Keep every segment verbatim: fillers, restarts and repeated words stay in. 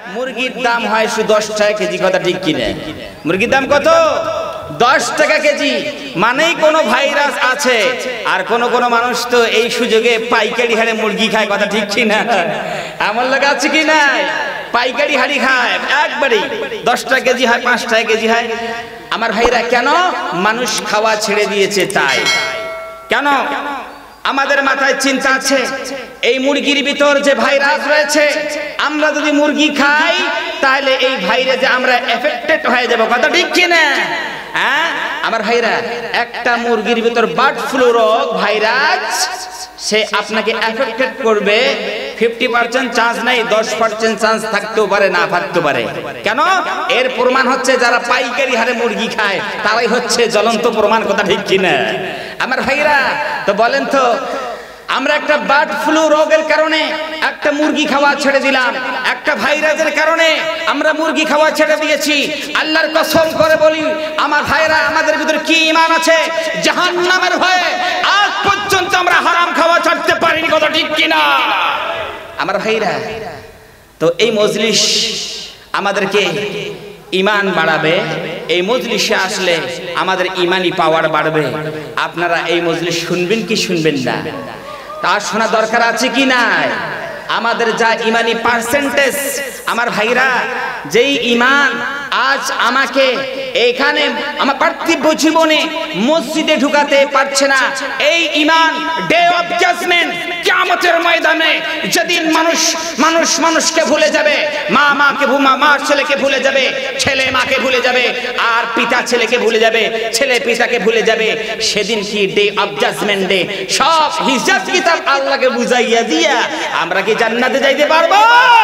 মুরগির দাম হয় শুধু দশ টাকা কেজি, কথা ঠিক কিনা? মুরগির দাম কত? দশ টাকা কেজি। মানেই কোনো ভাইরাস আছে। আর কোন কোন মানুষ তো এই সুযোগে পাইকারি হারে মুরগি খায়, কথা ঠিক কিনা? এমন লোক আছে কি না? পাইকারি হাড়ি খায় একবারে, দশ টাকা কেজি হয়, পাঁচ টাকা কেজি হয়। আমার ভাইরা, কেন? মানুষ খাওয়া ছেড়ে দিয়েছে তাই। কেন? আমাদের মাথায় চিন্তা আছে এই মুরগির ভিতর যে ভাইরাস রয়েছে, আমরা যদি মুরগি খাই তাহলে এই ভাইরাসে আমরা এফেক্টেড হয়ে যাব, কথা ঠিক কিনা? হ্যাঁ আমার ভাইরা, একটা মুরগির ভিতর বার্ড ফ্লু রোগ ভাইরাস, সে আপনাকে এফেক্টেড করবে ফিফটি পার্সেন্ট চান্স নাই, দশ পার্সেন্ট চান্স থাকতেও পারে, না থাকতে পারে। কেন? এর প্রমাণ হচ্ছে যারা পাইকারি হারে মুরগি খায় তারাই হচ্ছে জ্বলন্ত প্রমাণ, কথা ঠিক কিনা? আমার ভাইরা, তো বলেন তো, আমরা একটা বার্ড ফ্লু রোগের কারণে একটা মুরগি খাওয়া ছেড়ে দিলাম, একটা ভাইরাসের কারণে আমরা মুরগি খাওয়া ছেড়ে দিয়েছি। আল্লাহর কসম করে বলি আমার ভাইরা, আমাদের ভিতরে কি ঈমান আছে? জাহান্নামের ভয়ে আজ পর্যন্ত আমরা হারাম খাওয়া ছাড়তে পারিনি, কথা ঠিক কিনা? আমার ভাইরা, তো এই মজলিস আমাদেরকে ঈমান বাড়াবে। এই মজলিসে আসলে আমাদের ঈমানি পাওয়ার বাড়বে। আপনারা এই মজলিস শুনবেন কি শুনবেন না? তার শোনা দরকার আছে কি নাই? আমাদের যা ঈমানি পার্সেন্টেজ, আমার ভাইরা, যেই ঈমান আজ আমাকে এইখানে আমার পার্থিব জীবনে মসজিদে ঢুকাতে পারছে না, এই ঈমান ডে অফ জাজমেন্ট, কিয়ামতের ময়দানে যেদিন মানুষ মানুষ মানুষকে ভুলে যাবে, মা মাকে মা মার ছেলেকে ভুলে যাবে, ছেলে মাকে ভুলে যাবে, আর পিতা ছেলেকে ভুলে যাবে, ছেলে পিতাকে ভুলে যাবে, সেদিন কি ডে অফ জাজমেন্ট ডে, সব হিসাব কিতাব আল্লাহকে বুঝাইয়া দিয়া আমরা কি জান্নাতে যাইতে পারবো?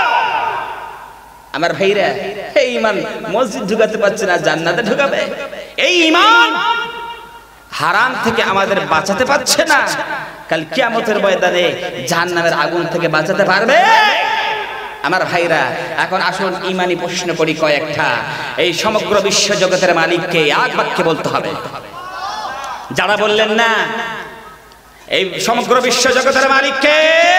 আমার ভাইরা, এই ঈমান মসজিদ ঢুকাতে পারছে না, জান্নাতে ঢুকাবে? এই ঈমান হারাম থেকে আমাদের বাঁচাতে পারছে না, কাল কিয়ামতের ময়দানে জাহান্নামের আগুন থেকে বাঁচাতে পারবে? আমার ভাইরা, এখন আসুন ঈমানি প্রশ্ন করি কয়েকটা। এই সমগ্র বিশ্ব জগতের মালিককে এক বাক্যে বলতে হবে। যারা বললেন না এই সমগ্র বিশ্ব জগতের মালিককে,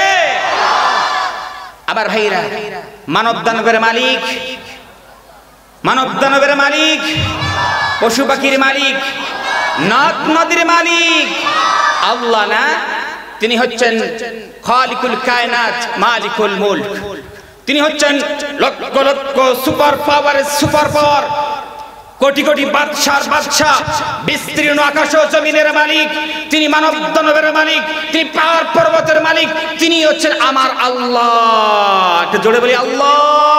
আমার ভাইরা, মানব দানবের মালিক, মানব দানবের মালিক, পশু পাখির মালিক, নদ নদীর মালিক আল্লাহ না? তিনি হচ্ছেন খালিকুল কায়নাত, মালিকুল মুলক। তিনি হচ্ছেন লক্ষ লক্ষ সুপার পাওয়ারের সুপার পাওয়ার, কোটি কোটি বাদশার বাদশা, বিস্তীর্ণ আকাশ ও জমিনের মালিক। তিনি মানব দানবের মালিক, তিনি পাহাড় পর্বতের মালিক, তিনি হচ্ছেন আমার আল্লাহ। একটু জোরে বলি আল্লাহ।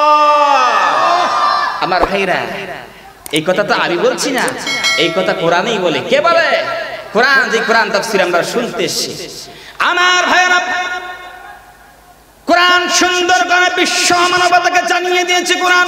আমার ভাইরা, এই কথা তো আমি বলছি না, এই কথা কোরআনই বলে। কে বলে? কোরআন। যে কোরআন তাফসীর আমরা শুনতে এসেছি। আমার ভাইরা, কোরআন সুন্দর করে বিশ্ব মানবতাকে জানিয়ে দিয়েছে। কোরআন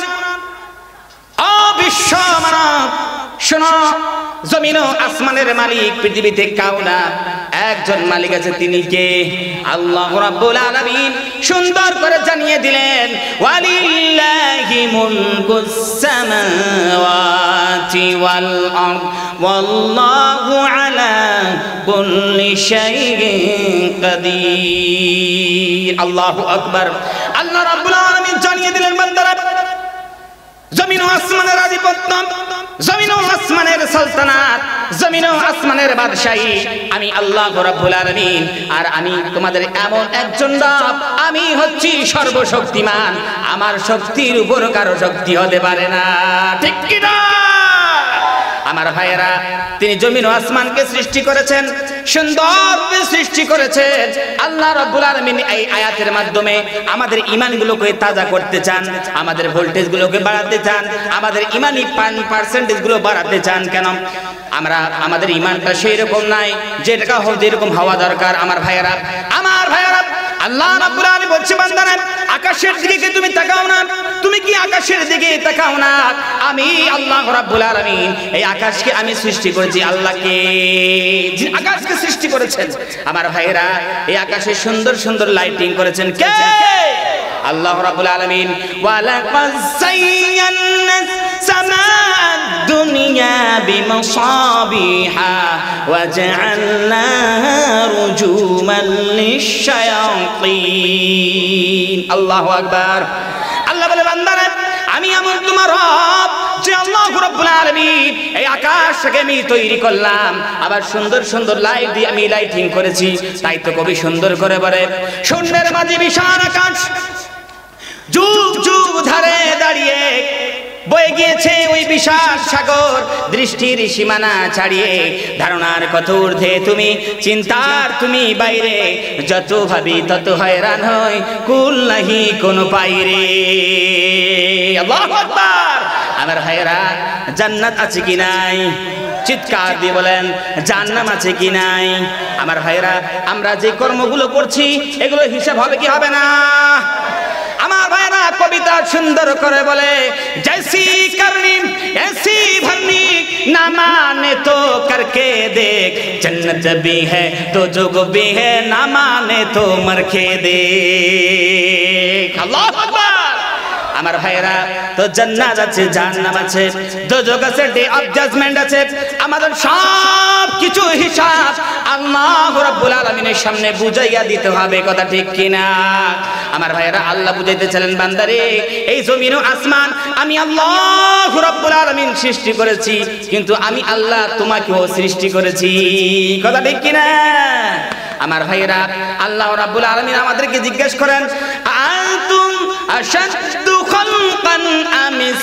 ও বিশ্ব মানব শোনো, জমিন ও আসমানের মালিক পৃথিবীতে কাউনা একজন মালিক আছে, তিনি কে? আল্লাহ রাব্বুল আলামিন সুন্দর করে জানিয়ে দিলেন, ওয়ালিল্লাহি মুলকুস সামাওয়াতি ওয়াল আরদ ওয়াল্লাহু আলা কুল্লি শাইইন কাদির। আল্লাহু আকবার। আল্লাহ রাব্বুল আলামিন জানিয়ে দিলেন, বান্দারা, জমিন ও আসমানের আধিপত্য, জমিন ও আসমানের সালতানাত, জমিন ও আসমানের বাদশাহী আমি আল্লাহ রাব্বুল আলামিন। আর আমি তোমাদের এমন একজন রব, আমি হচ্ছি সর্বশক্তিমান। আমার শক্তির উপর কারো শক্তি হতে পারে না, ঠিক কি না? আমার ভাইয়েরা, তিনি জমিন ও আসমানকে সৃষ্টি করেছেন, সুন্দর সৃষ্টি করেছেন। আল্লাহ রাব্বুল আলামিন এই আয়াতের মাধ্যমে আমাদের ঈমানগুলোকে তাজা করতে চান, আমাদের ভোল্টেজগুলোকে বাড়াতে চান, আমাদের ঈমানি পার্সেন্টেজগুলো বাড়াতে চান। কেন? আমরা আমাদের ঈমানটা সেই রকম নাই যেটা যেরকম হওয়া দরকার। আমার ভাইয়েরা, আমার ভাইয়েরা, আল্লাহ রাব্বুল আলামিন বলছে, বান্দারা, আকাশের দিকে তুমি তাকাও না, তুমি কি আকাশের দিকে তাকাও না? আমি আল্লাহ রাব্বুল আলামিন এই আকাশকে আমি সৃষ্টি করেছি। আল্লাহকে, যিনি আকাশকে সৃষ্টি করেছেন, আমার ভাইরা, এই আকাশে সুন্দর সুন্দর লাইটিং করেছেন কে? আল্লাহ রাব্বুল আলামিন। ওয়ালাকাদ যায়্যানাস সামা'আদ দুনিয়া বিমাসাবিহা ওয়া জা'আলনাহা রুজুমান লিশ-শায়াতিন। আল্লাহু আকবার। আল্লাহ বলে, বান্দারা, আমি এমন তোমার রব যে আল্লাহ রাব্বুল আলামিন এই আকাশকে আমি তৈরি করলাম, আবার সুন্দর সুন্দর লাইট দিয়ে আমি লাইটিং করেছি। তাই তো কবি সুন্দর করে বলে, শূন্যের মাঝে বিশাল আকাশ, যুগ যুগ ধারে দাঁড়িয়ে বয়ে গিয়েছে ওই বিশাল সাগর, দৃষ্টির সীমানা ছাড়িয়ে ধারণার কত ঊর্ধ্বে তুমি, চিন্তার তুমি বাইরে, যত ভাবি তত হয়রান হই, কুল নাহি কোন পাইরে। আল্লাহু আকবার। আমার ভাইরা, জান্নাত আছে কি নাই? চিৎকার দিয়ে বলেন, জান্নাত আছে কি নাই? আমার ভাইরা, আমরা যে কর্মগুলো করছি এগুলো হিসাব হবে কি হবে না? আমার ভাইরা কবিতা সুন্দর করে বলে, জैसी करनी ऐसी भरनी ना माने तो करके देख, जन्नत भी है तो जोग भी है, ना माने तो मर के देख। अल्लाहु अकबर। আমার ভাইরা, তো জান্নাত আছে, জাহান্নাম আছে, দোজখ আছে, ডে অফ জাজমেন্ট আছে। আমাদের সব কিছু হিসাব আল্লাহ রাব্বুল আলামিনের সামনে বুঝাইয়া দিতে হবে, কথা ঠিক কিনা? আমার ভাইরা, আল্লাহ বুঝাইতেছিলেন, বান্দারে এই জমিন ও আসমান আমি আল্লাহ রাব্বুল আলামিন সৃষ্টি করেছি, কিন্তু আমি আল্লাহ তোমাকেও সৃষ্টি করেছি, কথা ঠিক কিনা? আমার ভাইরা, আল্লাহ রাব্বুল আলামিন আমাদেরকে জিজ্ঞেস করেন, আনতুম আশাদ্দু খালকান আমিস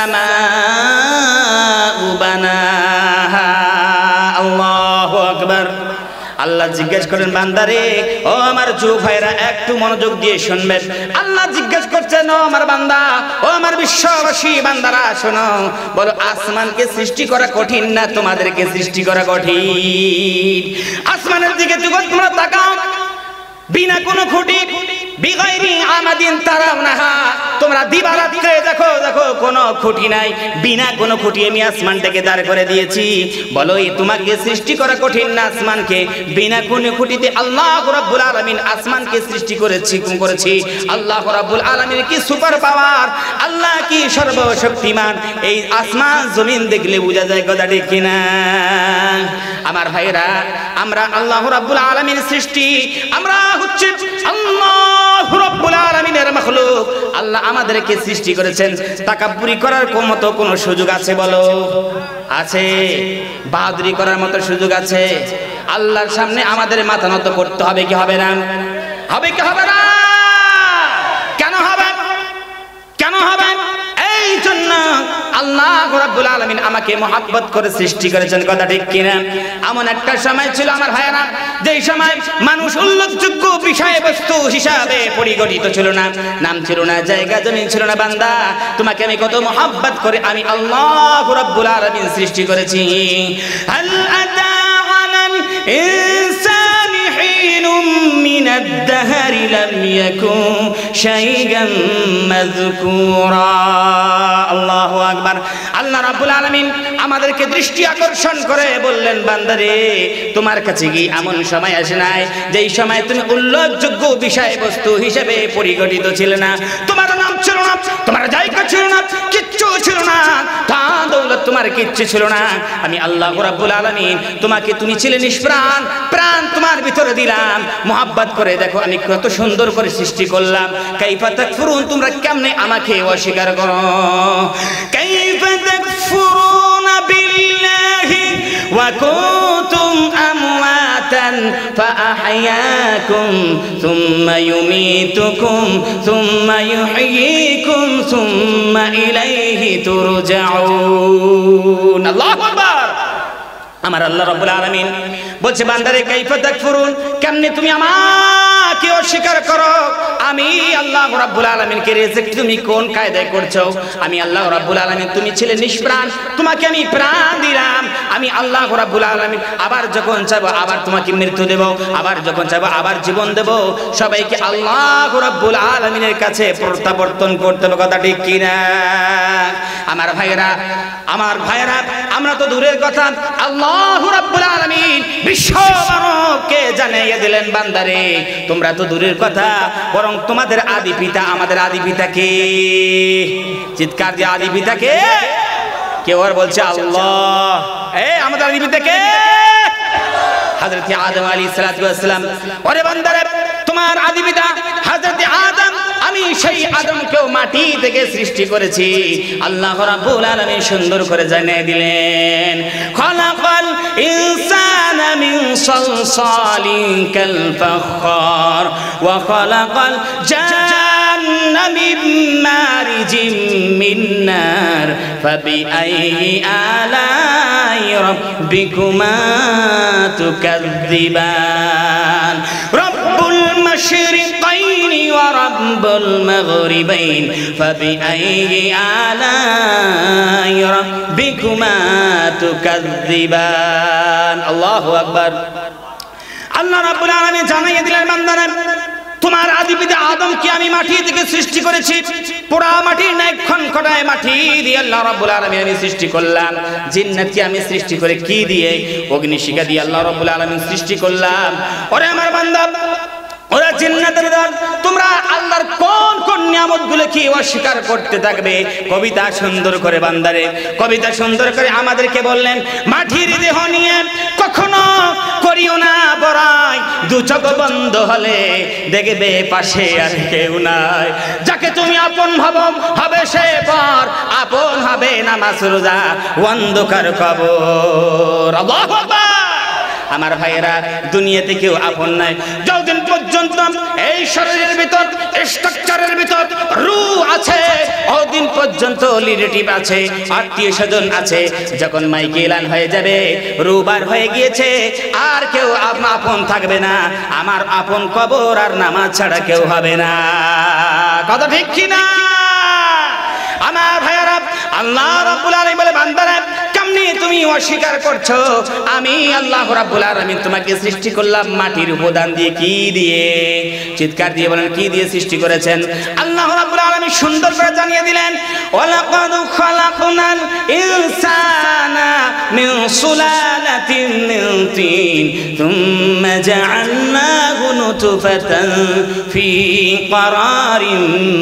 সামাউ বানাহা। আল্লাহু আকবার। আল্লাহ জিজ্ঞেস করেন, বান্দারে, ও আমার যুবক ভাইরা একটু মনোযোগ দিয়ে শুনবেন। আল্লাহ জিজ্ঞেস করছেন, ও আমার বান্দা, ও আমার বিশ্ববাসী বান্দারা শোনো, বলো আসমানকে সৃষ্টি করা কঠিন না তোমাদেরকে সৃষ্টি করা কঠিন? আসমানের দিকে তোমরা তাকাও, বিনা কোনো খুঁটি, বিগাইরি আমাদিন তারাউনাহা, তোমরা দিবারাত্রে দেখো দেখো কোনো খুঁটি নাই, বিনা কোনো খুঁটি আমি আসমানটাকে দাঁড় করে দিয়েছি। বলো এই তোমাকে সৃষ্টি করা কঠিন না আসমানকে? বিনা কোনো খুঁটিতে আল্লাহ রাব্বুল আলামিন আসমানকে সৃষ্টি করেছি করেছি আল্লাহ রাব্বুল আলামিনের কি সুপার পাওয়ার, আল্লাহ কি সর্বশক্তিমান, এই আসমান জমিন দেখলে বোঝা যায়, কথা ঠিক কিনা? আমার ভাইরা, আমরা আল্লাহ রাব্বুল আলামিনের সৃষ্টি, আমরা হচ্ছে আল্লাহ রাব্বুল আলামিনের মাখলুক। আল্লাহ আমাদেরকে সৃষ্টি করেছেন, তাকাব্বুরি করার মতো কোনো সুযোগ আছে বলো? আছে? বাহাদুরি করার মতো সুযোগ আছে? আল্লাহর সামনে আমাদের মাথা নত করতে হবে কি হবে না? হবে কি হবে না? কেন হবে? কেন হবে? এই জন্য আল্লাহ রাব্বুল আলামিন আমাকে মহব্বত করে সৃষ্টি করেছেন, কথা ঠিক কিনা? এমন একটা সময় ছিল আমার ভাইরা, যেই সময় মানুষ উল্লেখযোগ্য বিষয়বস্তু হিসাবে পরিগণিত ছিল না, নাম ছিল না, জায়গা জমিন ছিল না। বান্দা, তোমাকে আমি কত মহব্বত করে আমি আল্লাহ রাব্বুল আলামিন সৃষ্টি করেছি। হাল আতা আলাল ইনসানি হিনুম মিনাদ দাহরি লাম ইয়াকুন শাইগাম মাযকুরা। আল্লাহু আকবার। আল্লাহ রাব্বুল আলামিন আমাদেরকে দৃষ্টি আকর্ষণ করে বললেন, বান্দারে তোমার কাছে কি এমন সময় আসে নাই যেই সময় তুমি উল্লেখযোগ্য বিষয়বস্তু হিসেবে পরিগণিত ছিলে না? তোমার নাম ছিল না, তোমার জায়গা ছিল না, কিচ্ছু ছিল না, তা দৌলত তোমার কিচ্ছু ছিল না। আমি আল্লাহ রাব্বুল আলামিন তোমাকে, তুমি ছিলে নিষ্প্রাণ, প্রাণ তোমার ভিতরে দিলাম, মহব্বত করে দেখো আমি কত সুন্দর করে সৃষ্টি করলাম। কাইফা তাকফুরুন, তোমরা কেমনে আমাকে অস্বীকার করো? কাইফা তাকফুরুনা বিল্লাহি ওয়া কুনতুম আমওয়াতান ফাআহইয়াকুম সুম্মা ইউমীতুকুম সুম্মা ইউহয়ীকুম সুম্মা ইলাইহি তুরজাউন। আল্লাহু আকবার। আমার আল্লাহ রাব্বুল আলামিন বলছে, বান্দারে কাইফা তাকফুরুন, কেমনে তুমি আমাকে অস্বীকার করো? আমি আল্লাহ রাব্বুল আলামিনকে রিজেক্ট তুমি কোন কায়দায় করছো? আমি আল্লাহ রাব্বুল আলামিন, তুমি ছিলে নিষ্প্রাণ, তোমাকে আমি প্রাণ দিলাম। আমি আল্লাহ রাব্বুল আলামিন আবার যখন চাইবো আবার তোমাকে মৃত্যু দেব, আবার যখন চাইবো আবার জীবন দেব। সবাইকে আল্লাহ রাব্বুল আলামিনের কাছে প্রত্যাবর্তন করতে হবে, কথা ঠিক কিনা? আমার ভাইরা, আমার ভাইরা, আমরা তো দূরের কথা, আল্লাহ রাব্বুল আলামিন বিশ্ব মানবকে জানিয়ে দিলেন, বান্দারে তোমরা তো দূরের কথা, বরং তোমাদের আদি পিতা, আমাদের আদি পিতা কে? চিৎকার দিয়ে আদি পিতা কে? কেউ আর বলছে আল্লাহ। এ আমাদের আদি পিতা কে? হযরত আদম আলাইহিস সালাতু ওয়াস সালাম। ওরে বান্দারে, তোমার আদি পিতা হযরত আদম, আমি সেই আদমকেও মাটি থেকে সৃষ্টি করেছি। আল্লাহ রাব্বুল আলামিন সুন্দর করে জানিয়ে দিলেন, খালাকাল ইনসানা মিন সালসালিন কাল ফাখখার ওয়া খালাকাল জান্না মিন মারিজিম মিন নার ফাবিআইয়ি আলাই রাব্বিকুমা তুকাযযিবান। রব্বুল মাশরিকাইনি ওয়া রব্বুল মাগরিবাইন ফাবিআইয়ি আলাই রাব্বিকুমা তুকাযযিবান। আল্লাহু আকবার। আল্লাহ রাব্বুল আলামিন জানিয়ে দিলেন, বান্দারা তোমার আদি পিতা আদমকে আমি মাটি থেকে সৃষ্টি করেছি। পোড়া মাটির ন্যায় খনখটায় মাটি দিয়ে আল্লাহ রাব্বুল আলামিন আমি সৃষ্টি করলাম। জিন্নাতকে আমি সৃষ্টি করে কি দিয়ে? অগ্নিশিখা দিয়ে আল্লাহ রাব্বুল আলামিন সৃষ্টি করলাম। ওরে আমার বান্দা, ওরা জিন্নাতের দল, তোমরা আল্লাহর কোন কোন নিয়ামতগুলো কি অস্বীকার করতে থাকবে? কবিতা সুন্দর করে বান্দারে, কবিতা সুন্দর করে আমাদেরকে বললেন, মাটির দেহ নিয়ে কখনো করিও না বড়াই, দু চোখ বন্ধ হলে দেখবে পাশে আর কেউ নাই। যাকে তুমি আপন ভাবো হবে সে পর, আপন হবে নামাজ রোজা অন্ধকার কবর। আল্লাহু আকবার। আমার ভাইয়েরা, দুনিয়াতে কেউ আপন নাই। যতদিন পর্যন্ত এই শরীরের ভিতর, স্ট্রাকচারের ভিতর রূহ আছে, ওদিন পর্যন্ত রিলেটিভ আছে, আত্মীয় স্বজন আছে। যখন মাইকে এলান হয়ে যাবে রূহ বার হয়ে গিয়েছে, আর কেউ আপন থাকবে না। আমার আপন কবর আর নামাজ ছাড়া কেউ হবে না। কথা ঠিক কি না? আমার ভাইয়েরা, আল্লাহ রাব্বুল আলামিন বলে, বান্দারা কেমনে তুমি অস্বীকার করছো? আমি আল্লাহ রাব্বুল আলামিন তোমাকে সৃষ্টি করলাম মাটির উপাদান দিয়ে। কি দিয়ে? চিৎকার দিয়ে বলেন, কি দিয়ে সৃষ্টি করেছেন? আল্লাহ রাব্বুল আলামিন সুন্দর করে জানিয়ে দিলেন, ওয়ালাকাদ খালাকনাল ইনসানা মিন সুলালাতিন মিন তিন থুম্মা জাআলনাহু নুতফাতান ফি ক্বারারিন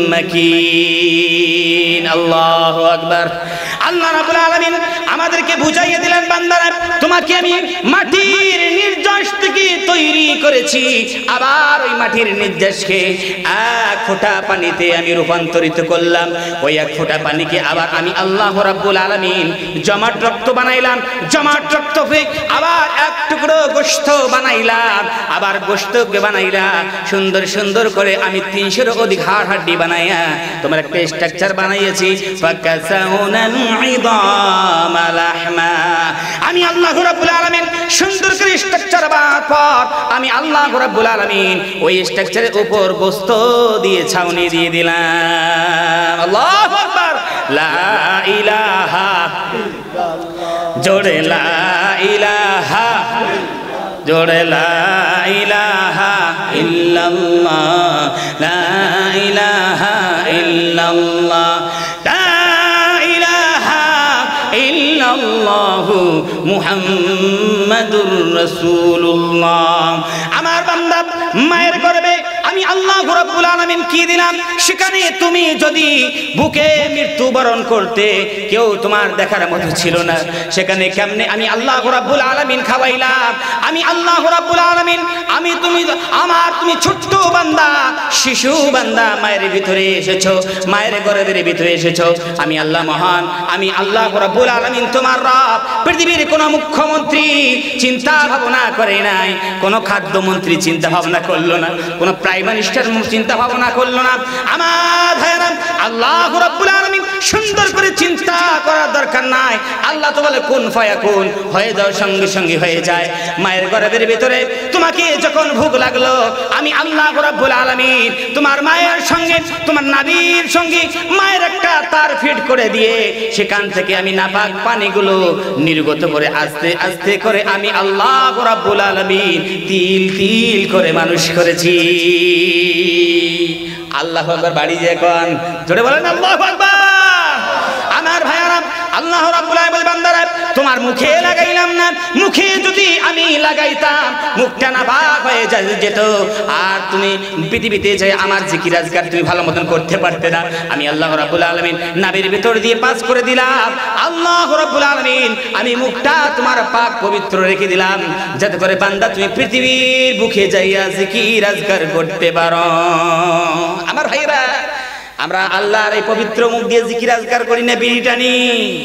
মাকিন। আল্লাহু আকবার। আল্লাহ রাব্বুল আলামিন আমাদেরকে বুঝাইয়ে দিলেন, বান্দারা তোমাকে আমি মাটির নির্যাস থেকে তৈরি করেছি, আবার ওই মাটির নির্যাসকে এক ফোঁটা পানিতে আমি রূপান্তরিত করলাম। ওই এক ফোঁটা পানিকে আবার আমি আল্লাহ রাব্বুল আলামিন জমাট রক্ত বানাইলাম। জমাট রক্ত হয়ে আবার এক টুকরো গোশত বানাইলাম। আবার গোশতকে বানাইলাম সুন্দর সুন্দর করে আমি তিনশোর অধিক হাড় হাড্ডি বানাইয়া তোমার একটা স্ট্রাকচার বানাইয়েছি। ফাকাসাউনাল ইদামা লাহমা। আমি আল্লাহ রাব্বুল আলামিন সুন্দর করে স্ট্রাকচার বানার পর আমি আল্লাহ রাব্বুল আলামিন ওই স্ট্রাকচারের উপর গোশত দিয়ে ছাউনি দিয়ে দিলাম। আল্লাহু আকবার। লা ইলাহা ইল্লাল্লাহ। জোরে লা ইলাহা, জোরে লা ইলাহা ইল্লাল্লাহ, লা ইলাহা ইল্লাল্লাহ, লা ইলাহা ইল্লাল্লাহু মুহাম্মাদুর রাসূলুল্লাহ। আমার বান্দা, মায়ের গর্ভে আমি আল্লাহ রাব্বুল আলামিন কি দিলাম? সেখানে তুমি যদি বুকে মৃত্যুবরণ করতে, কেউ তোমার দেখার মতো ছিল না, সেখানে কেমনে আমি আল্লাহ রাব্বুল আলামিন খাওয়াইলাম। আমি আল্লাহ রাব্বুল আলামিন, আমি তুমি আমার তুমি ছোট্ট বান্দা, শিশু বান্দা, মায়ের ভিতরে এসেছো, মায়ের গর্ভের ভিতরে এসেছো। আমি আল্লাহ মহান, আমি আল্লাহ রাব্বুল আলামিন তোমার রব। পৃথিবীর কোনো মুখ্যমন্ত্রী চিন্তা ভাবনা করে নাই, কোনো খাদ্যমন্ত্রী চিন্তা ভাবনা করলো না, কোনো প্রাইম মিনিস্টার চিন্তা ভাবনা করলো না। আমার ভাইরা, আল্লাহ রাব্বুল আলামিন সুন্দর করে চিন্তা করার দরকার নাই। আল্লাহ তো বলে কুন ফায়াকুন, হয়ে যাও, সঙ্গে সঙ্গে হয়ে যায়। মায়ের গর্ভের ভিতরে তোমাকে যখন ভোগ লাগলো, আমি আল্লাহ রাব্বুল আলামিন তোমার মায়ের সঙ্গে, তোমার নাভির সঙ্গে মায়ের একটা তার ফিট করে দিয়ে সেখান থেকে আমি নাপাক পানিগুলো নির্গত করে আস্তে আস্তে করে আমি আল্লাহ রাব্বুল আলামিন তিল তিল করে মানুষ করেছি। আল্লাহু আকবার। বাড়ি যে কোন জোরে বলেন আল্লাহু আকবার। আমার ভাইয়ারা, আল্লাহ আল্লাহ রাব্বুল আলামিন বলে বান্দারা তোমার মুখে লাগাইলাম না, মুখে যদি আমি লাগাইতাম মুখটা না ভাগ হয়ে যেত, আর তুমি পৃথিবীতে যে আমার জিকির আজকার তুমি ভালো মতন করতে পারতে না। আমি আল্লাহ রাব্বুল আলামিন নাভির ভিতর দিয়ে পাস করে দিলাম, আল্লাহ রাব্বুল আলামিন আমি মুখটা তোমার পাক পবিত্র রেখে দিলাম, যাতে করে বান্দা তুমি পৃথিবীর বুকে যাইয়া জিকির আজকার করতে পারো। আমার ভাইরা, আমরা আল্লাহর এই পবিত্র মুখ দিয়ে জিকির আজকার করি না বিড়ি টানি।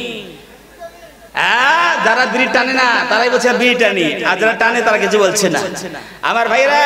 যারা বিড়ি টানে না তারাই বলছে বিড়ি টানি, আর যারা টানে তারা কিছু বলছে না। আমার ভাইরা,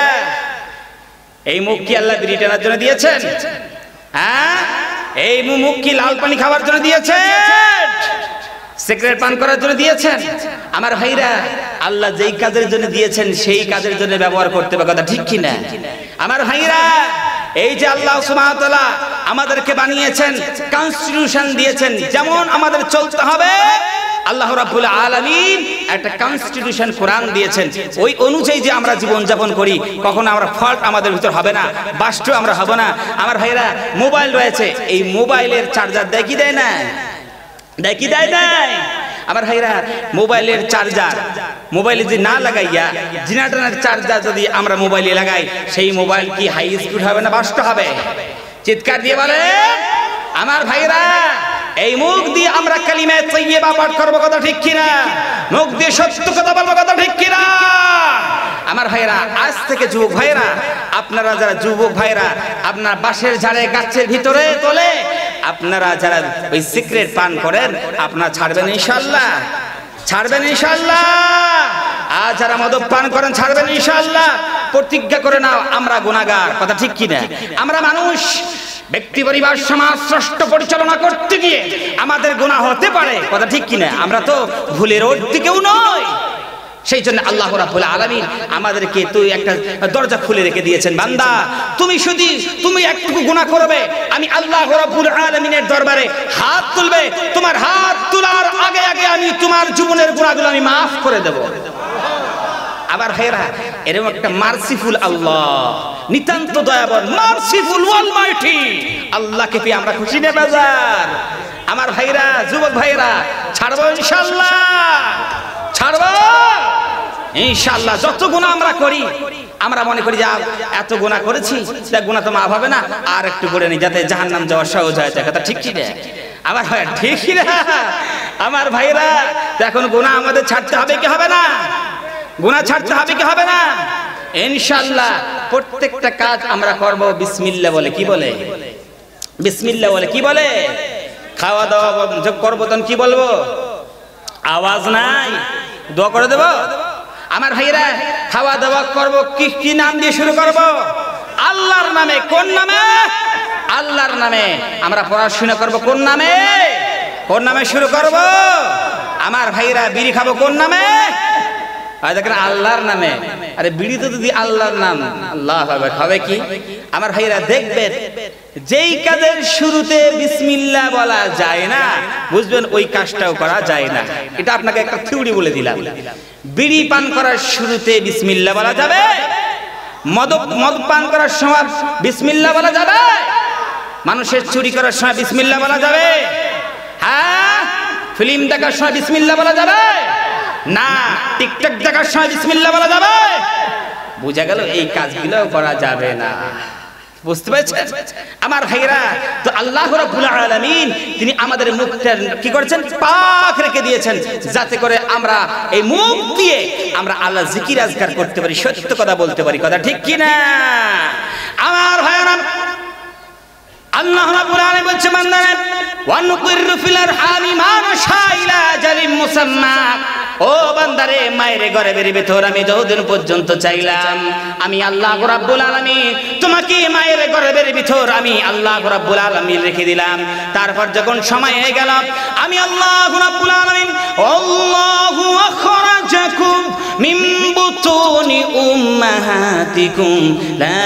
এই মুখ কি আল্লাহ বিড়ি টানার জন্য দিয়েছেন? হ্যাঁ, এই মুখ কি লাল পানি খাওয়ার জন্য দিয়েছেন? সিগারেট পান করার জন্য দিয়েছেন? আমার ভাইরা, আল্লাহ যেই কাজের জন্য দিয়েছেন সেই কাজের জন্য ব্যবহার করতে হবে, কথা ঠিক কিনা? আমার ভাইরা, এই যে আল্লাহ সুবহানাহু ওয়া তাআলা আমাদেরকে বানিয়েছেন, কনস্টিটিউশন দিয়েছেন, যেমন আমাদের চলতে হবে, আল্লাহ রাব্বুল আলামিন একটা কনস্টিটিউশন কোরআন দিয়েছেন, ওই অনুযায়ী যে আমরা জীবন যাপন করি, কখনো আমরা ফল্ট আমাদের ভিতর হবে না, বাস্ট আমরা হব না। আমার ভাইরা, মোবাইল রয়েছে, এই মোবাইলের চার্জার দেয় কি দেয় না? দেয় কি দেয় না? আমার ভাইরা, মোবাইলের চার্জার মোবাইলে যদি না লাগাইয়া জেনারেটরের চার্জার যদি আমরা মোবাইলে লাগাই, সেই মোবাইল কি হাই স্পিড হবে না বাস্ট হবে? চিৎকার দিয়ে বলে। আমার ভাইরা, এই মুখ দিয়ে আমরা কালিমা তাইয়্যিবা পাঠ করব, কথা ঠিক কিনা? মুখ দিয়ে সত্য কথা বলবো, কথা ঠিক কিনা? আমার ভাইরা, আজ থেকে যুবক ভাইরা, আপনারা যারা যুবক ভাইরা আপনার বাঁশের ঝাড়ে গাছের ভিতরে তোলে আপনারা যারা ওই সিগারেট পান করেন, আপনারা ছাড়বেন ইনশাআল্লাহ? ছাড়বেন ইনশাআল্লাহ? আর যারা মদ পান করেন ছাড়বেন ইনশাআল্লাহ? প্রতিজ্ঞা করে নাও, আমরা গুনাহগার, কথা ঠিক কিনা? আমরা মানুষ, ব্যক্তি পরিবার সমাজ রাষ্ট্র পরিচালনা করতে গিয়ে আমাদের গুনাহ হতে পারে, কথা ঠিক কিনা? আমরা তো ভুলের ঊর্ধ্বে কেউ নয়। সেই জন্য আল্লাহ রাব্বুল আলামিন আমাদেরকে তুই একটা দরজা খুলে রেখে দিয়েছেন, বান্দা তুমি শুধু তুমি একটু গুনাহ করবে, আমি আল্লাহ রাব্বুল আলামিনের দরবারে হাত তুলবে, তোমার হাত তোলার আগে আগে আমি তোমার জীবনের গুনাহগুলো আমি মাফ করে দেব। আবার ভাইরা, এরকম একটা মার্সিফুল আল্লাহ, নিতান্ত দয়াবান, মার্সিফুল অলমাইটি আল্লাহকে পেয়ে আমরা খুশি না বাজার? আমার ভাইরা, যুবক ভাইরা, ছাড়বো ইনশাআল্লাহ? ছাড়বো ইনশাআল্লাহ। যত গুনাহ আমরা করি, আমরা মনে করি যে এত গুনাহ করেছি, তা গুনাহ তো মাফ হবে না, আর একটু করে নি যাতে জাহান্নাম যাওয়া সহজ হয়, কথা ঠিক কি না? আমার ভাই ঠিক কি না? আমার ভাইরা, এখন গুনাহ আমাদের ছাড়তে হবে কি হবে না? গুনাহ ছাড়তে হবে কি হবে না? ইনশাআল্লাহ প্রত্যেকটা কাজ আমরা করব বিসমিল্লাহ বলে। কি বলে? বিসমিল্লাহ বলে। কি বলে? খাওয়া দাওয়া যোগ করবো তখন কি বলবো? আওয়াজ নাই, দোয়া করে দেব। আমার ভাইরা, খাওয়া দাওয়া করব কি কি নাম দিয়ে শুরু করব? আল্লাহর নামে। কোন নামে? আল্লাহর নামে। আমরা পড়াশোনা করব কোন নামে? কোন নামে শুরু করব? আমার ভাইরা, বিড়ি খাবো কোন নামে? দেখেন, আল্লাহর নামে। আরে বিড়ি তো যদি আল্লাহর নাম, আল্লাহ হবে, খাবে কি? আমার ভাইরা দেখবেন, যেই কাজের শুরুতে বিসমিল্লাহ বলা যায় না, বুঝবেন ওই কাজটাও করা যায় না। এটা আপনাকে একটা থিওরি বলে দিলাম। বিড়ি পান করার শুরুতে বিসমিল্লাহ বলা যাবে? মদ মদ পান করার সময় বিসমিল্লাহ বলা যাবে? মানুষের চুরি করার সময় বিসমিল্লাহ বলা যাবে? হ্যাঁ, ফিল্ম দেখার সময় বিসমিল্লাহ বলা যাবে না? টিকটক দেখার সময় বিসমিল্লাহ বলা যাবে? বুঝা গেল এই কাজগুলো করা যাবে না। বুঝতে পেরেছেন আমার ভাইরা? তো আল্লাহ রাব্বুল আলামিন তিনি আমাদের মুখটা কি করেছেন? পাক রেখে দিয়েছেন, যাতে করে আমরা এই মুখ দিয়ে আমরা আল্লাহ জিকির আজকার করতে পারি, সত্য কথা বলতে পারি, কথা ঠিক কি না? আমার ভাইরা, আল্লাহ রাব্বুল আলামিন বলছে বান্দারা, ওয়া নুকিরু ফিল আরহামি মা নাশা ইলা আজালিম মুসাম্মা। ও বান্দারে, মায়ের গর্ভের ভিতর আমি যতদিন পর্যন্ত চাইলাম, আমি আল্লাহ রাব্বুল আলামিন তোমাকে মায়ের গর্ভের ভিতর আমি আল্লাহ রাব্বুল আলামিন রেখে দিলাম। তারপর যখন সময় হয়ে গেল, আমি আল্লাহ রাব্বুল আলামিন আল্লাহু আখরাজাকুম মিন বুতুনি উম্মাহাতিকুম লা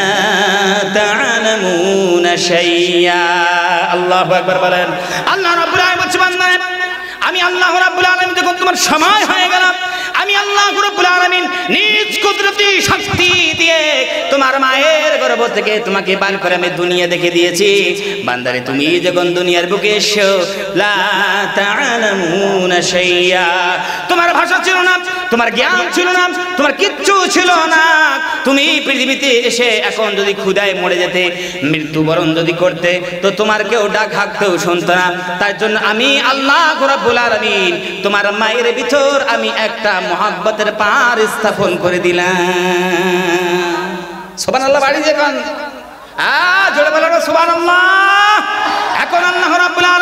তা'লামুনা শাইয়া। আল্লাহু আকবার বলেন। আল্লাহ রাব্বুল আলামিন বলছে, বান্দা আমি আল্লাহ রাব্বুল আলামিন যখন তোমার সময় হয়ে গেল, আমি আল্লাহ রাব্বুল আলামিন নিজ কুদরতি শক্তি দিয়ে তোমার মায়ের গর্ভ থেকে তোমাকে বার করে আমি দুনিয়া দেখে দিয়েছি। বান্দারে তুমি যখন দুনিয়ার বুকে এসো লা তা'লামুনা শাইয়া, তোমার ভাষা ছিল না, তোমার জ্ঞান ছিল না, তোমার কিচ্ছু ছিল না। তুমি পৃথিবীতে এসে এখন যদি ক্ষুধায় মরে যেতে, মৃত্যুবরণ যদি করতে, তো তোমার কেউ ডাক হাঁকতেও শুনতো না। তার জন্য আমি আল্লাহ রাব্বুল আলামিন তোমার মায়ের ভিতর আমি একটা মহব্বতের পার স্থাপন করে দিলাম। সুবহানাল্লাহ। বাড়ি যখন আ জোরে বলো সুবহানাল্লাহ। এখন আল্লাহ রাব্বুল